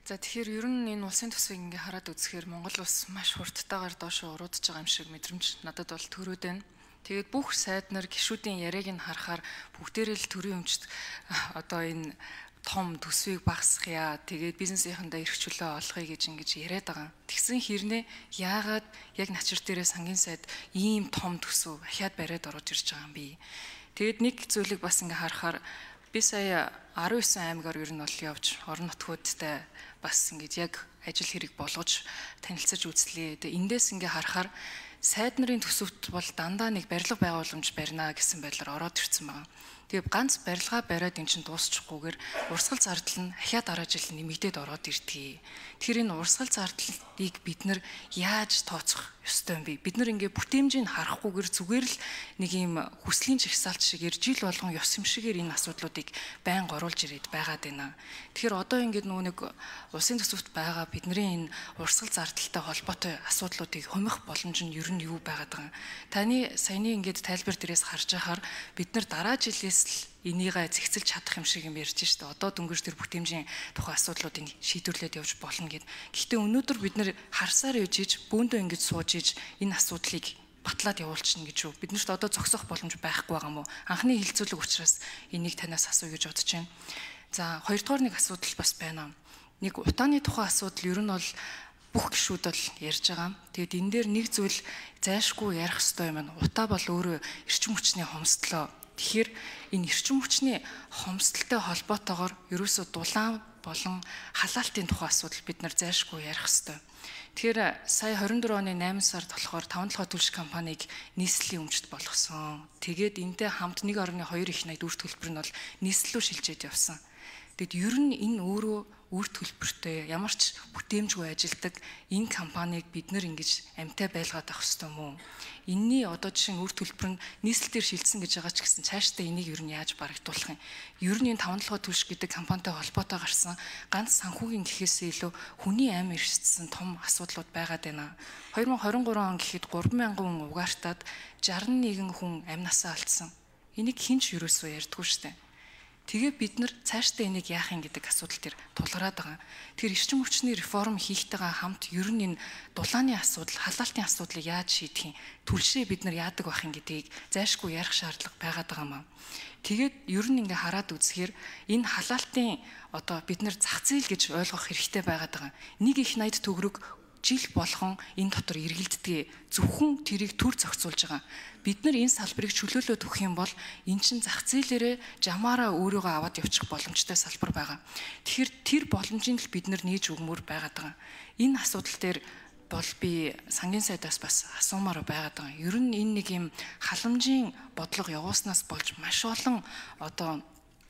За тэгэхээр ер нь энэ улсын төсвийг ингээ хараад үзэхээр Монгол улс маш хурдтайгаар доошо уруудж байгаа юм шиг мэдрэмж надад бол төрөөд байна. Тэгээд бүх сайд нар гишүүдийн яриаг нь харахаар бүгдээрээ л төрийн өмчт одоо энэ том төсвийг багасгая. Тэгээд бизнесийнхэндээ эрх чөлөө олгоё гэж ингэж яриад байгаа. Тэгсэн хэрнээ яагаад яг начир дээрээ сангийн сайд ийм том төсөв ахиад бариад орж ирж байгаа юм бэ? Тэгээд нэг зүйлийг бас ингээ харахаар би сая 19 аймгаар ер нь бол явж орон нутгуудтай бас ингэж яг ажил хэрэг болгож танилцаж үзлээ. Тэгээ эндээс ингээ харахаар сайд нарын төсөвт бол дандаа нэг барилга байгууламж барина гэсэн байдлаар ороод ирсэн байна. Тэгээ ганц барилгаа бариад эн чинь дуусчихгүйгээр урсгал зардал нь ахиад дараа жил нэмэгдээд ороод ирдэг. Тэгэхээр энэ урсгал зардлыг бид нар яаж тооцох ёстой юм бэ? Бид нар ингээ бүтээмжийг харахгүйгээр зүгээр л нэг юм хүслийн жагсаалт шигээр жил болгон ёс юм шигээр энэ асуудлуудыг байнга оруулж ирээд байгаад байна. Тэгэхээр одоо ингээд нэг улсын төсөвт байгаа бидний энэ урсгал зардалтай холбоотой асуудлуудыг хумих боломж нь ер нь юу байгаад байгаа юм? Таны саяны ингээд тайлбар дээрээс харж байхаар бид нар дараа жилээс энийгээ зэгцэлж чадах юм шиг юм ярьж штэ. Одоо дөнгөж тэр бүтээмжийн тухай асуудлуудыг шийдвэрлээд явж болно гэд. Гэхдээ өнөөдөр бид нэр харсаар явж иж бөөндөө ингэж сууж иж энэ асуудлыг батлаад явуулчихна гэж үү? Биднэрт одоо зогсох боломж байхгүй байгаа мó? Анхны хилцүүлэг учраас энийг танаас асууя гэж бодож байна. За хоёрдугаар нэг асуудал бас байна. Нэг утааны тухай асуудал ер нь бол бүх гишүүд бол ярьж байгаа. Тэгэд энэ дээр нэг зүйл зайлшгүй ярих ёстой юм байна. Утаа бол өөрөө эрчим хүчний хомсдлоо. Тэгэхээр энэ эрчим хүчний хомсдолтой холбоотойгоор ерөөсөө дулаан болон халаалтын тухай асуудал бид нар зайлшгүй ярих ёстой. Тэгэхээр сая 24 оны 8 сард болохоор 5 төлш компанийг нийслэлийн өмчт болгосон. Тэгээд энтэй хамт 1.2 их найд үр төлбөр нь бол нийслэл рүү шилжээд явсан. Тэгэд ер нь энэ өөрөө үр төлбөртэй ямар ч бүтээмжгүй ажилдаг энэ компанийг бид нэр ингэж амтай байлгаад авах ёстой мó? Энийний одоо жишээ нь үр төлбөр нь нийслэлээр шилжсэн гэж байгаа ч гэсэн цаашдаа энийг ер нь яаж барагдуулах юм? Ер нь энэ 5 төлш гэдэг компанитай холбоотой гарсан ганц санхүүгийн гэхээсээ илүү хүний амь эрсдсэн том асуудлууд байгаад байна. 2023 он гэхэд 3,000 хүн угаартаад 61 хүн амнасаа алдсан. Энийг хинч юусоо ярьдгүй штэ. Тэгээ бид нар цаашдаа энийг яах юм гэдэг асуудал төр тулгараад байгаа. Тэр эрчим хүчний реформ хийхтэйгээ хамт ер нь энэ дулааны асуудал, халаалтын асуудлыг яаж шийдэх юм? Түлшээ бид нар яадаг байх юм гэдгийг зайлшгүй ярих шаардлага байгаад байгаа маа. Тэгээд ер нь ингээ хараад үзэхээр энэ халаалтын одоо бид нар зах зээл гэж ойлгох хэрэгтэй байгаад байгаа. Нэг их найд төгрөг жил болгон энэ дотор эргэлддэг зөвхөн тэрийг төр зохицуулж байгаа. Бид нар энэ салбарыг чөлөөлөөд өгөх юм бол эн чин зах зээлээрээ жамаараа өөрийгөө аваад явчих боломжтой салбар байгаа. Тэгэхээр тэр боломжийг л бид нар нээж өгмөр байгаад байгаа. Энэ асуудал дээр бол би сангийн сайдаас бас асуумаар байгаад байгаа. Ер нь энэ нэг юм халамжийн бодлого явууснаас болж маш олон одоо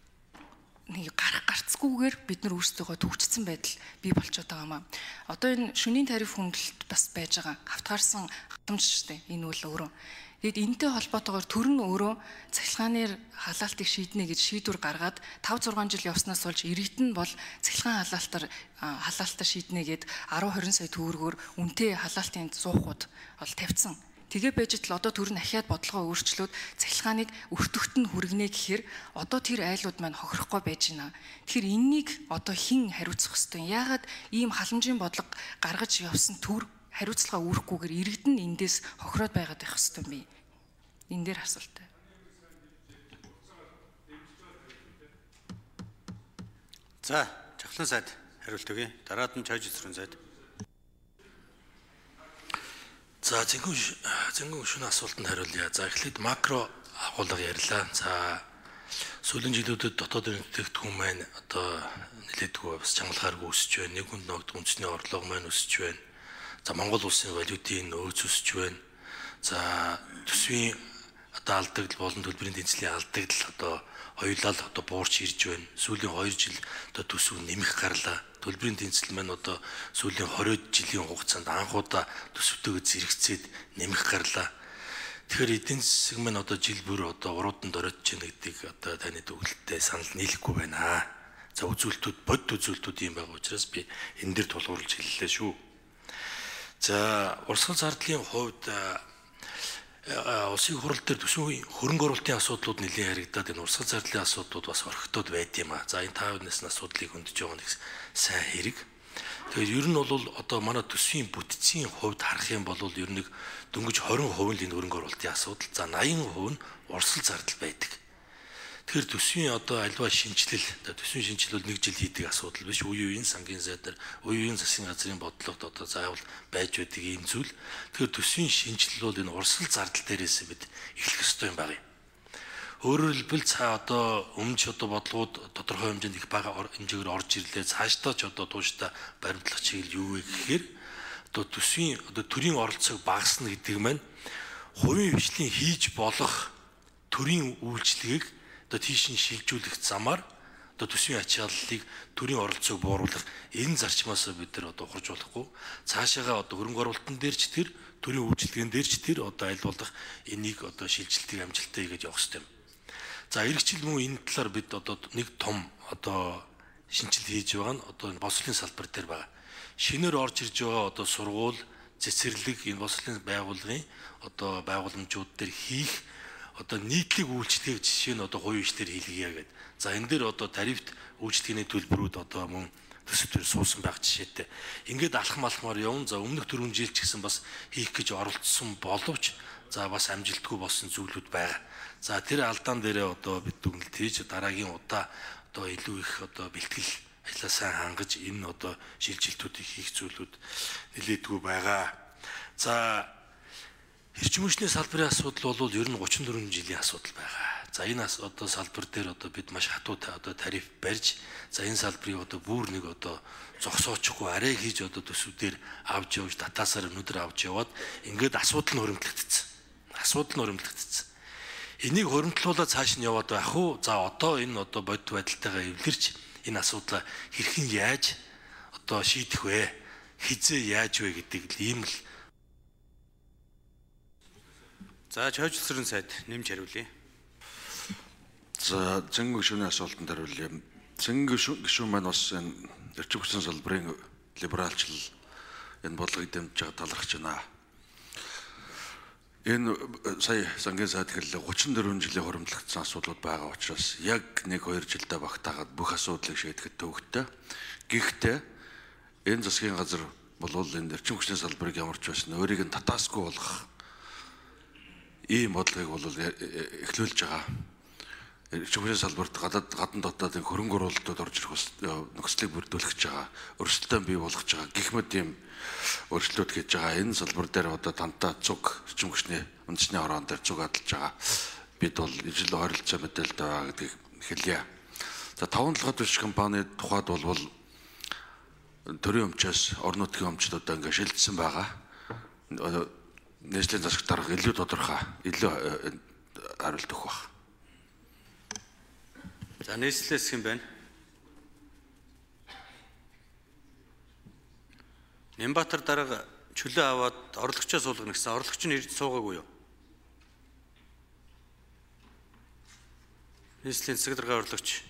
нэг гарцгүйгээр бид нар өөрсдөө төвчсөн байдал бий болчиход байгаа юм аа. Одоо энэ шөнийн тариф хөнгөлөлт бас байж байгаа. Хавтгаарсан хатамж штэ энэ үл өөрөө. Тэгэд энэтэй холбоотойгоор төр нь өөрөө цахилгаанаар халаалтыг шийднэ гэж шийдвэр гаргаад 5-6 жил явснаас болж иргэд нь бол цахилгаан халаалтаа шийднэ гэд 10-20 сая төгрөгөөр үнэтэй халаалтын зуухууд бол тавьсан. Тэгээ байж тал одоо төр нь ахиад бодлогоо өөрчлөөд цахилгааныг өртөгт нь хүргэнэ гэхээр одоо тэр айлууд маань хохирохгүй байж байна. Тэгэхээр энэнийг одоо хэн хариуцах ёстой? Яагаад ийм халамжийн бодлого гаргаж явсан төр хариуцлага үүрхгүйгээр иргэд нь эндээс хохироод байгаад байх ёстой юм би. Энэ дээр асуултаа. За, Жавхлан сайд хариулт өгье. Дараад нь Чойж эсрэн сайд. За зэнгүүн шөнө асуултанд хариулъя. За эхлээд макро агуулга ярьлаа. За сүүлийн жилүүдэд дотоодын бүтээгдэхүүн маань одоо нэлээдгүй бас чангалахааргүй өсөж байна. Нэг хүнд ногд үндэсний орлого маань өсөж байна. За Монгол улсын валютын нөөц өсөж байна. За төсвийн одоо алдагдал болон төлбөрийн тэнцлийн алдагдал одоо хоёулаа л одоо буурч ирж байна. Сүүлийн 2 жил одоо төсөв нэмэх гарлаа. Төлбөрийн тэнцэл маань одоо сүүлийн 20 жилийн хугацаанд анхудаа төсөвтэйгээ зэрэгцээд нэмэх гарлаа. Тэгэхээр эдийн засаг маань одоо жил бүр одоо уруудан дороодж байна гэдгийг одоо таны төгөлтэй санал нийлэхгүй байна. За үзүүлэлтүүд бодит үзүүлэлтүүд юм байгаа учраас би энэ дээр тулгуурлаж хэллээ шүү. За урсгал зардлын хувьд улсын хурал дээр төсвийн хөрөнгө оруулалтын асуудлууд нэлээд харагдаад энэ урсгал зардлын асуудлууд бас орхитод байд юм а. За энэ 5 насны асуудлыг хөндөж байгаа нэг сайн хэрэг. Тэгээд ер нь бол одоо манай төсвийн бүтцийн хувьд харах юм бол ер нь дөнгөж 20% л энэ хөрөнгө оруулалтын асуудал. За 80% нь урсгал зардал байдаг. Тэгэхээр төсвийн одоо альва шинжилэл, төсвийн шинжилэл бол 1 жил хийдэг асуудал биш. Үе үеийн сангийн сайдар, үе үеийн засгийн газрын бодлогод одоо заавал байж байдаг ийм зүйл. Тэгэхээр төсвийн шинжилэл бол энэ урсгал зардал дээрээс бид эхлэх ёстой юм байна. Өөрөөр хэлбэл цаа одоо өмнө одоо бодлогууд тодорхой хэмжээнд их бага хэмжээгээр орж ирлээ. Цаашдаа ч одоо тууштай баримтлах чиглэл юу вэ гэхээр одоо төсвийн одоо төрийн оролцоог багасна гэдэг маань хувийн хвшлийн хийж болох төрийн үйлчлэгийг одоо тийш нь шилжүүлэх замаар одоо төсвийн ачааллыг төрийн оролцоог бууруулах энэ зарчмаас бид нар одоо ухарж болохгүй. Цаашаага одоо хөрөнгө оруулалтын дээр ч тэр төрийн үйлчлэгэн дээр ч тэр одоо аль болох энийг одоо шилжилтийг амжилттай хийгээд явах хэрэгтэй. За эргэжил мөн энэ талаар бид одоо нэг том одоо шинжил хийж байгаа нь одоо энэ боловсролын салбар дээр байгаа. Шинээр орж ирж байгаа одоо сургууль, цэцэрлэг энэ боловсролын байгууллагын одоо байгууламжууд дээр хийх одоо нийтлэг үйлчлэгийг жишээ нь одоо хувийн хвшлэр хийлгэе гэдэг. За энэ дээр одоо тарифт үйлчлэгээний төлбөрүүд одоо мөн төсөвтөр суусан байх жишээтэй. Ингээд алхмаар явна. За өмнөх 4 жил ч гэсэн бас хийх гэж оролцсон боловч за бас амжилтгүй болсон зүйлүүд байгаа. За тэр алдаан дээрээ одоо бид дүгнэлт хийж дараагийн удаа одоо илүү их одоо бэлтгэл ажлаа сайн хангаж энэ одоо шилжилтүүдийг хийх зүйлүүд нэлээдгүй байгаа. За эрчим хүчний салбарын асуудал бол ер нь 34 жилийн асуудал байгаа. За энэ одоо салбар дээр одоо бид маш хатуу одоо тариф барьж за энэ салбарыг одоо бүр нэг одоо зогсоочихгүй арай хийж одоо төсвүүдээр авч явж татаасаар өнөдөр авч яваад ингээд асуудал нь хуримтлагдчихсан. Энийг хуримтлуулаад цааш нь яваад байх уу? За одоо энэ одоо бодит байдалтайгаа эвлэрч энэ асуудлаа хэрхэн яаж одоо шийдэх вэ? Хизээ яаж вэ гэдэг л ийм л. За чойжлсрын сайд нэмж хариулъя. За зэн гишүүний асуултанд хариулъя. Зэн гишүүн маань бас энэ эрчим хүчний салбарын либералчлал энэ бодлогыг дэмжиж байгаа талархаж байна. Энэ сая сангийн сайд хэллээ 34 жилийн хуримтлагдсан асуудлууд байгаа учраас яг 1-2 жилдээ багтаагаад бүх асуудлыг шийдэхэд төвөгтэй. Гэхдээ энэ засгийн газар бол энэ эрчим хүчний салбарыг ямар ч байсан өөрийг нь татаасгүй болгох ийм бодлогыг бол эхлүүлж байгаа. Эрчим хүчний салбарт гадна дотоод хөрөнгө оруулалтууд орж ирэх нөхцөлийг бүрдүүлэх гэж байгаа. Өрсөлдөөн бий болгож байгаа. Гэх мэт ийм өөрчлөлтүүд хийж байгаа. Энэ салбар дээр одоо тантаа цуг эрчим хүчний үндэсний хорон дээр цуг хадалж байгаа. Бид бол ижил ойролцоо мэдээлэлтэй байгаа гэдгийг хэлье. За 5-7 биш компани тухайд бол төрийн өмчөөс орон нутгийн өмчлөлтөд ингээ шилжсэн байгаа. Нийслэлийн засаг дарга илүү тодорхой илүү хариулт өгөх баг. За нийслэлээс хэм байна? Нямбатар дарга чөлөө аваад орлогчоо суулгана гэсэн. Орлогч нь ирж суугаагүй юу? Нийслэлийн засаг даргын орлогч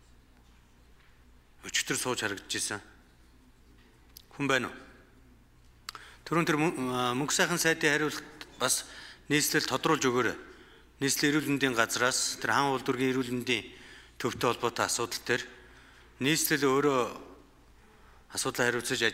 өчтөр сууж харагдаж ирсэн. Хүн байна уу? Түрүүн тэр мөнх сайхан сайдын хариулт бас нийслэл тодруулж өгөөрэй. Нийслэлийн эрүүл мэндийн газраас тэр хаан улдургийн эрүүл мэндийн төвтэй холбоотой асуудал дээр нийслэл өөрөө асуудлаа хариуцаж